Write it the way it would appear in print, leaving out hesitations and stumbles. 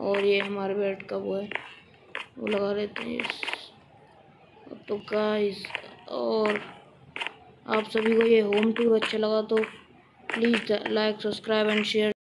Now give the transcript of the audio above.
और ये हमारे बेड का वो है, वो लगा लेते हैं। तो गाइस, और आप सभी को ये होम टूर अच्छा लगा तो please like, subscribe and share.